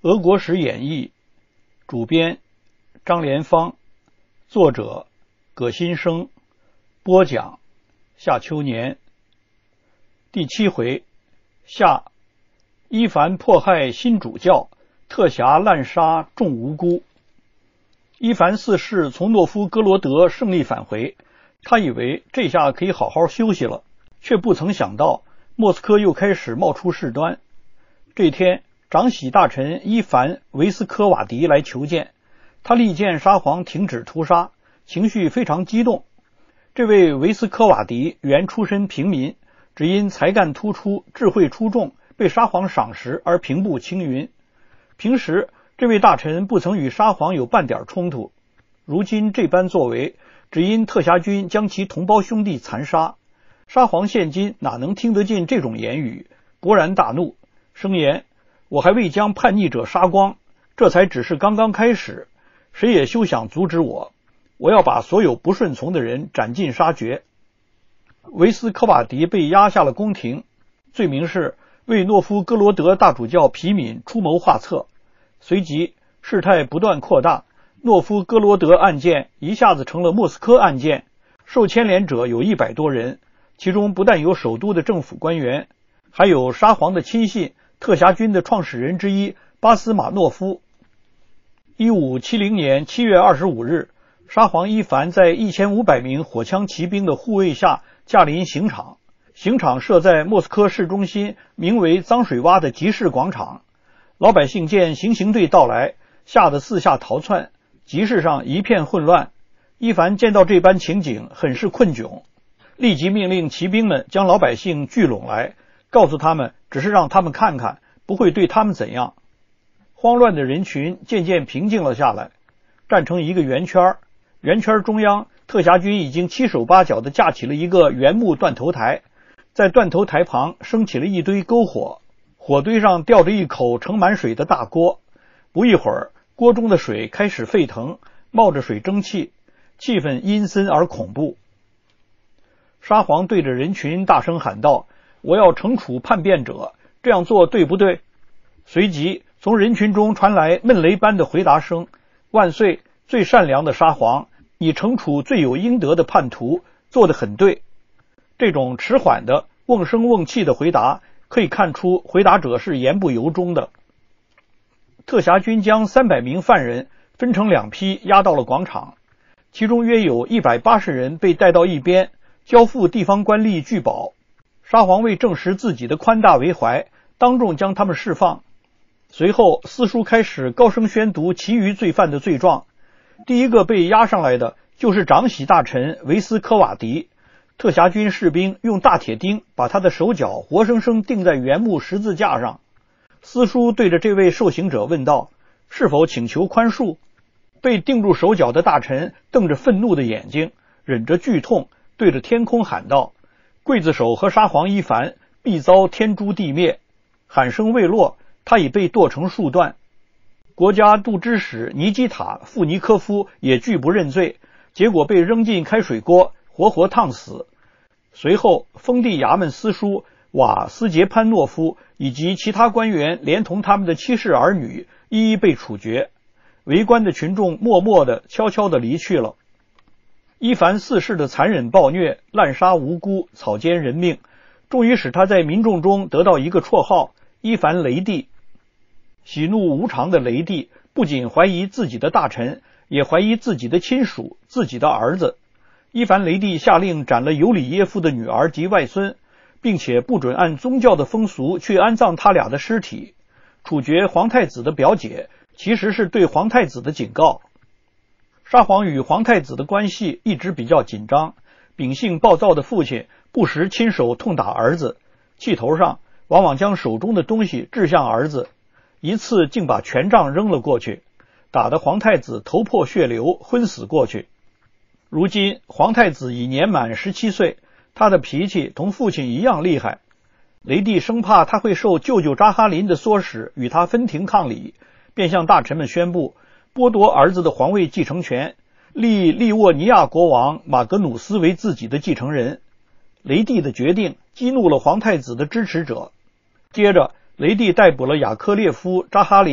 俄国史演义，主编张连芳，作者葛新生，播讲夏秋年。第7回，下，伊凡迫害新主教，特辖滥杀众无辜。伊凡四世从诺夫哥罗德胜利返回，他以为这下可以好好休息了，却不曾想到莫斯科又开始冒出事端。这天，长喜大臣伊凡·维斯科瓦迪来求见，他力荐沙皇停止屠杀，情绪非常激动。这位维斯科瓦迪原出身平民，只因才干突出、智慧出众，被沙皇赏识而平步青云。平时这位大臣不曾与沙皇有半点冲突，如今这般作为，只因特辖军将其同胞兄弟残杀。沙皇现今哪能听得进这种言语，勃然大怒，声言：我还未将叛逆者杀光，这才只是刚刚开始，谁也休想阻止我，我要把所有不顺从的人斩尽杀绝。维斯科瓦迪被押下了宫廷，罪名是为诺夫哥罗德大主教皮敏出谋划策。随即事态不断扩大，诺夫哥罗德案件一下子成了莫斯科案件，受牵连者有100多人，其中不但有首都的政府官员，还有沙皇的亲信，特辖军的创始人之一巴斯马诺夫。1570年7月25日，沙皇伊凡在1500名火枪骑兵的护卫下驾临刑场，刑场设在莫斯科市中心名为脏水洼的集市广场。老百姓见行刑队到来，吓得四下逃窜，集市上一片混乱。伊凡见到这般情景，很是困窘，立即命令骑兵们将老百姓聚拢来，告诉他们只是让他们看看，不会对他们怎样。慌乱的人群渐渐平静了下来，站成一个圆圈，圆圈中央，特辖军已经七手八脚地架起了一个圆木断头台，在断头台旁升起了一堆篝火，火堆上吊着一口盛满水的大锅，不一会儿，锅中的水开始沸腾，冒着水蒸气，气氛阴森而恐怖。沙皇对着人群大声喊道：我要惩处叛变者，这样做对不对？随即从人群中传来闷雷般的回答声：万岁，最善良的沙皇，你惩处罪有应得的叛徒，做得很对。这种迟缓的瓮声瓮气的回答，可以看出回答者是言不由衷的。特辖军将300名犯人分成2批押到了广场，其中约有180人被带到一边，交付地方官吏据保。沙皇为证实自己的宽大为怀，当众将他们释放。随后司书开始高声宣读其余罪犯的罪状。第一个被押上来的就是长喜大臣维斯科瓦迪，特辖军士兵用大铁钉把他的手脚活生生钉在原木十字架上。司书对着这位受刑者问道：是否请求宽恕？被钉住手脚的大臣瞪着愤怒的眼睛，忍着剧痛，对着天空喊道：刽子手和沙皇伊凡必遭天诛地灭。喊声未落，他已被剁成数段。国家度支使尼基塔·富尼科夫也拒不认罪，结果被扔进开水锅，活活烫死。随后封地衙门司书瓦斯杰潘诺夫以及其他官员连同他们的妻室儿女一一被处决。围观的群众默默地悄悄地离去了。伊凡四世的残忍暴虐，滥杀无辜，草菅人命，终于使他在民众中得到一个绰号：伊凡雷帝。喜怒无常的雷帝不仅怀疑自己的大臣，也怀疑自己的亲属，自己的儿子。伊凡雷帝下令斩了尤里耶夫的女儿及外孙，并且不准按宗教的风俗去安葬他俩的尸体。处决皇太子的表姐，其实是对皇太子的警告。沙皇与皇太子的关系一直比较紧张，秉性暴躁的父亲不时亲手痛打儿子，气头上往往将手中的东西掷向儿子，一次竟把权杖扔了过去，打得皇太子头破血流，昏死过去。如今皇太子已年满17岁，他的脾气同父亲一样厉害。雷帝生怕他会受舅舅扎哈林的唆使与他分庭抗礼，便向大臣们宣布剥夺儿子的皇位继承权，立利沃尼亚国王马格努斯为自己的继承人。雷帝的决定激怒了皇太子的支持者。接着雷帝逮捕了雅科列夫、扎哈林，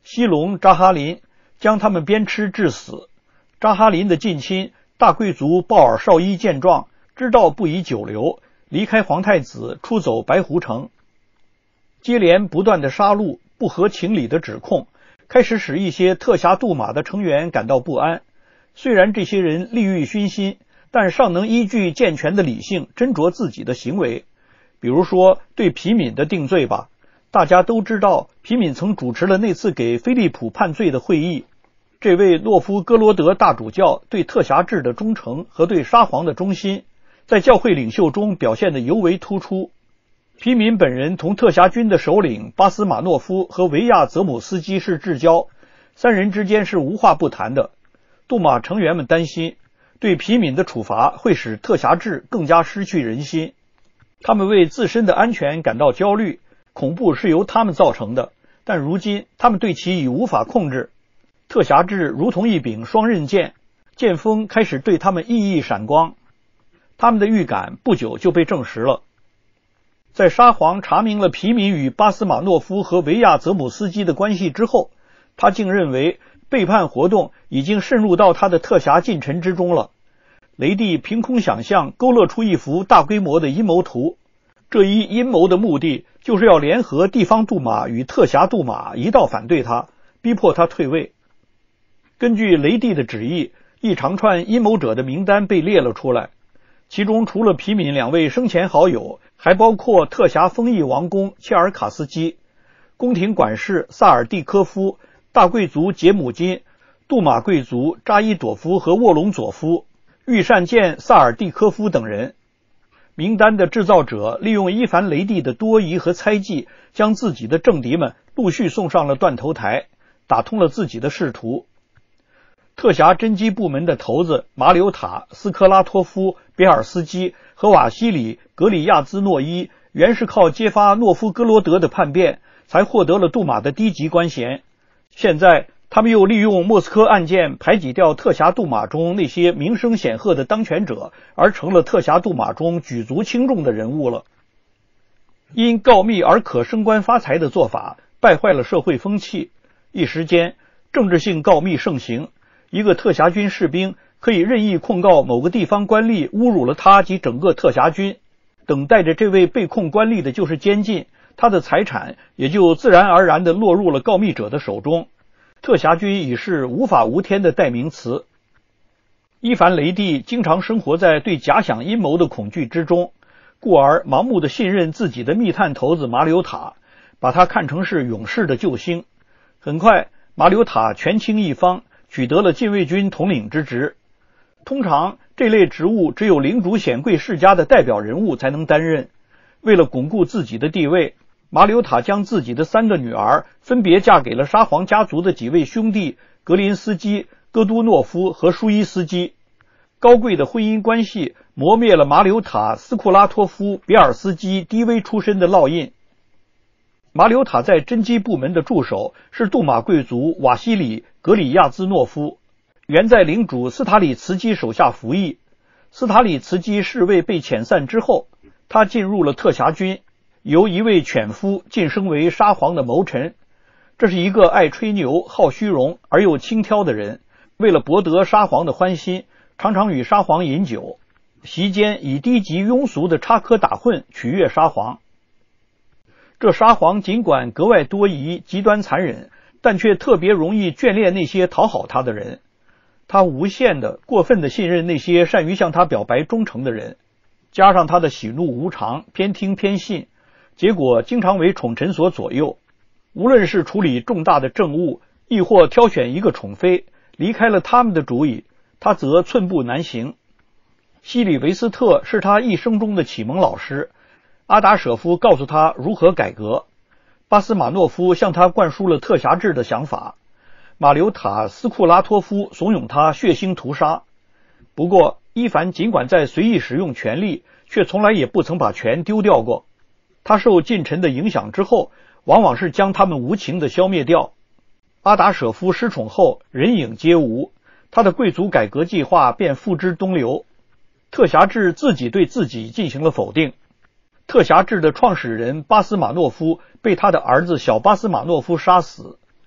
西隆扎哈林，将他们鞭笞致死。扎哈林的近亲大贵族鲍尔绍伊见状，知道不宜久留，离开皇太子，出走白狐城。接连不断的杀戮、不合情理的指控，开始使一些特辖杜马的成员感到不安。虽然这些人利欲熏心，但尚能依据健全的理性斟酌自己的行为。比如说对皮敏的定罪吧，大家都知道皮敏曾主持了那次给菲利普判罪的会议。这位诺夫哥罗德大主教对特辖制的忠诚和对沙皇的忠心，在教会领袖中表现得尤为突出。皮敏本人同特辖军的首领巴斯马诺夫和维亚泽姆斯基是至交，三人之间是无话不谈的。杜马成员们担心，对皮敏的处罚会使特辖制更加失去人心。他们为自身的安全感到焦虑，恐怖是由他们造成的，但如今他们对其已无法控制。特辖制如同一柄双刃剑，剑锋开始对他们熠熠闪光。他们的预感不久就被证实了。在沙皇查明了皮敏与巴斯马诺夫和维亚泽姆斯基的关系之后，他竟认为背叛活动已经渗入到他的特辖近臣之中了。雷帝凭空想象，勾勒出一幅大规模的阴谋图。这一阴谋的目的就是要联合地方杜马与特辖杜马一道反对他，逼迫他退位。根据雷帝的旨意，一长串阴谋者的名单被列了出来，其中除了皮敏两位生前好友，还包括特辖丰邑王公切尔卡斯基、宫廷管事萨尔蒂科夫、大贵族杰姆金、杜马贵族扎伊朵夫和沃隆佐夫、御膳监萨尔蒂科夫等人。名单的制造者利用伊凡雷帝的多疑和猜忌，将自己的政敌们陆续送上了断头台，打通了自己的仕途。特辖侦缉部门的头子马柳塔、斯科拉托夫、别尔斯基和瓦西里·格里亚兹诺伊原是靠揭发诺夫哥罗德的叛变才获得了杜马的低级官衔，现在他们又利用莫斯科案件排挤掉特辖杜马中那些名声显赫的当权者，而成了特辖杜马中举足轻重的人物了。因告密而可升官发财的做法败坏了社会风气，一时间政治性告密盛行，一个特辖军士兵可以任意控告某个地方官吏侮辱了他及整个特辖军，等待着这位被控官吏的就是监禁，他的财产也就自然而然地落入了告密者的手中。特辖军已是无法无天的代名词。伊凡雷帝经常生活在对假想阴谋的恐惧之中，故而盲目地信任自己的密探头子马柳塔，把他看成是勇士的救星。很快，马柳塔权倾一方，取得了禁卫军统领之职。通常这类职务只有领主显贵世家的代表人物才能担任。为了巩固自己的地位，马柳塔将自己的3个女儿分别嫁给了沙皇家族的几位兄弟格林斯基、戈都诺夫和舒伊斯基。高贵的婚姻关系磨灭了马柳塔、斯库拉托夫、比尔斯基低微出身的烙印。马柳塔在侦缉部门的助手是杜马贵族瓦西里·格里亚兹诺夫，原在领主斯塔里茨基手下服役。斯塔里茨基侍卫被遣散之后，他进入了特辖军，由一位犬夫晋升为沙皇的谋臣。这是一个爱吹牛、好虚荣而又轻佻的人，为了博得沙皇的欢心，常常与沙皇饮酒，席间以低级庸俗的插科打诨取悦沙皇。这沙皇尽管格外多疑、极端残忍，但却特别容易眷恋那些讨好他的人。他无限的、过分的信任那些善于向他表白忠诚的人，加上他的喜怒无常、偏听偏信，结果经常为宠臣所左右。无论是处理重大的政务，亦或挑选一个宠妃，离开了他们的主意，他则寸步难行。西里维斯特是他一生中的启蒙老师，阿达舍夫告诉他如何改革，巴斯马诺夫向他灌输了特辖制的想法，马柳塔、斯库拉托夫怂恿他血腥屠杀。不过伊凡尽管在随意使用权力，却从来也不曾把权丢掉过。他受近臣的影响之后，往往是将他们无情地消灭掉。阿达舍夫失宠后，人影皆无，他的贵族改革计划便付之东流。特辖制自己对自己进行了否定。特辖制的创始人巴斯马诺夫被他的儿子小巴斯马诺夫杀死。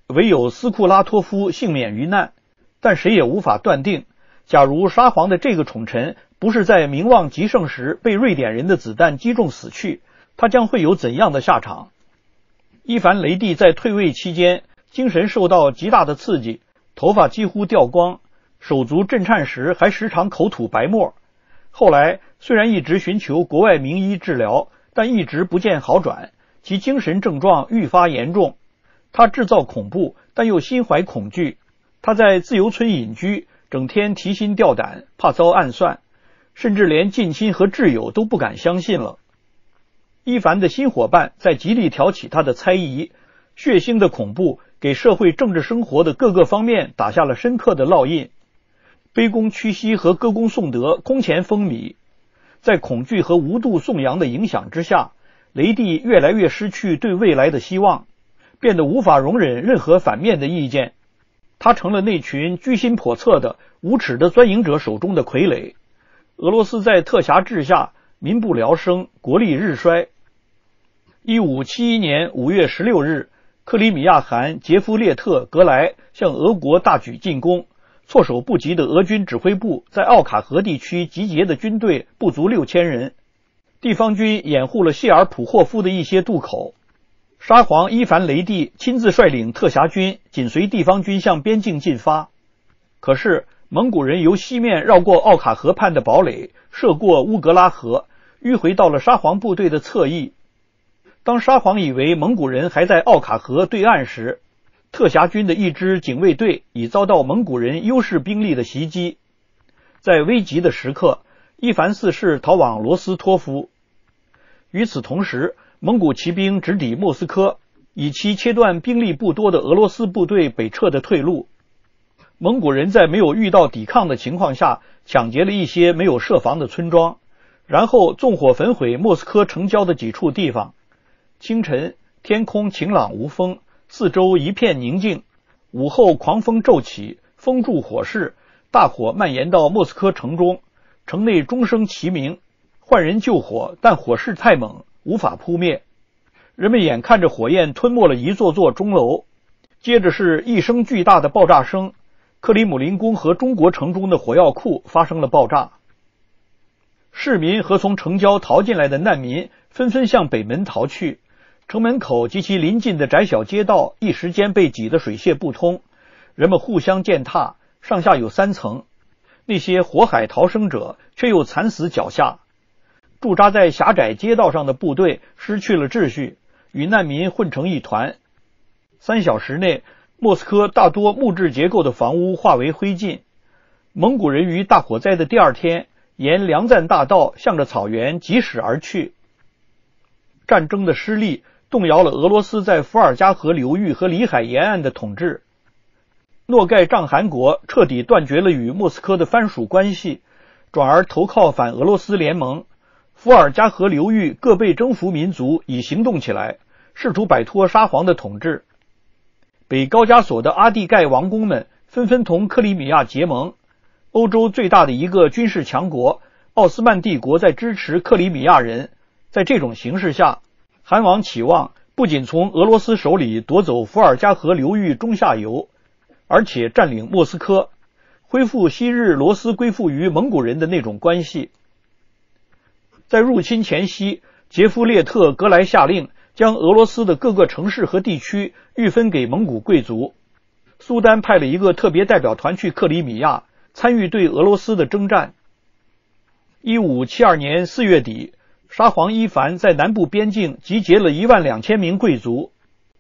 唯有斯库拉托夫幸免于难，但谁也无法断定，假如沙皇的这个宠臣不是在名望极盛时被瑞典人的子弹击中死去，他将会有怎样的下场。伊凡雷帝在退位期间，精神受到极大的刺激，头发几乎掉光，手足震颤时还时常口吐白沫。后来虽然一直寻求国外名医治疗，但一直不见好转，其精神症状愈发严重。他制造恐怖，但又心怀恐惧。他在自由村隐居，整天提心吊胆，怕遭暗算，甚至连近亲和挚友都不敢相信了。伊凡的新伙伴在极力挑起他的猜疑，血腥的恐怖给社会政治生活的各个方面打下了深刻的烙印。卑躬屈膝和歌功颂德空前风靡，在恐惧和无度颂扬的影响之下，雷帝越来越失去对未来的希望，变得无法容忍任何反面的意见。他成了那群居心叵测的无耻的钻营者手中的傀儡。俄罗斯在特辖治下民不聊生，国力日衰。1571年5月16日，克里米亚汗杰夫列特格莱向俄国大举进攻，措手不及的俄军指挥部在奥卡河地区集结的军队不足6000人，地方军掩护了谢尔普霍夫的一些渡口。沙皇伊凡雷帝亲自率领特辖军紧随地方军向边境进发，可是蒙古人由西面绕过奥卡河畔的堡垒，涉过乌格拉河，迂回到了沙皇部队的侧翼。当沙皇以为蒙古人还在奥卡河对岸时，特辖军的一支警卫队已遭到蒙古人优势兵力的袭击。在危急的时刻，伊凡四世逃往罗斯托夫。与此同时，蒙古骑兵直抵莫斯科，以期切断兵力不多的俄罗斯部队北撤的退路。蒙古人在没有遇到抵抗的情况下，抢劫了一些没有设防的村庄，然后纵火焚毁莫斯科城郊的几处地方。清晨，天空晴朗无风，四周一片宁静。午后狂风骤起，风助火势，大火蔓延到莫斯科城中，城内钟声齐鸣，换人救火，但火势太猛，无法扑灭。人们眼看着火焰吞没了一座座钟楼，接着是一声巨大的爆炸声，克里姆林宫和中国城中的火药库发生了爆炸。市民和从城郊逃进来的难民纷纷向北门逃去，城门口及其邻近的窄小街道一时间被挤得水泄不通，人们互相践踏，上下有3层。那些火海逃生者却又惨死脚下。驻扎在狭窄街道上的部队失去了秩序，与难民混成一团。3小时内，莫斯科大多木质结构的房屋化为灰烬。蒙古人于大火灾的第2天，沿梁赞大道向着草原疾驶而去。战争的失利动摇了俄罗斯在伏尔加河流域和里海沿岸的统治。诺盖帐汗国彻底断绝了与莫斯科的藩属关系，转而投靠反俄罗斯联盟。伏尔加河流域各被征服民族已行动起来，试图摆脱沙皇的统治。北高加索的阿第盖王公们纷纷同克里米亚结盟。欧洲最大的一个军事强国奥斯曼帝国在支持克里米亚人。在这种形势下，汗王期望不仅从俄罗斯手里夺走伏尔加河流域中下游，而且占领莫斯科，恢复昔日罗斯归附于蒙古人的那种关系。在入侵前夕，杰夫列特格莱下令将俄罗斯的各个城市和地区预分给蒙古贵族。苏丹派了一个特别代表团去克里米亚，参与对俄罗斯的征战。1572年4月底，沙皇伊凡在南部边境集结了12000名贵族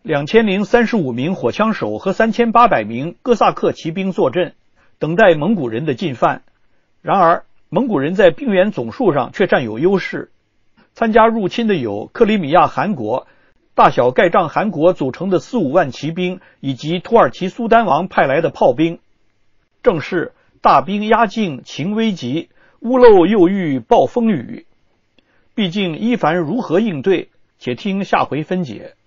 ，2035名火枪手和3800名哥萨克骑兵坐镇，等待蒙古人的进犯。然而，蒙古人在兵员总数上却占有优势。参加入侵的有克里米亚汗国、大小盖帐汗国组成的4-5万骑兵，以及土耳其苏丹王派来的炮兵。正是大兵压境情危急，屋漏又遇暴风雨。毕竟伊凡如何应对，且听下回分解。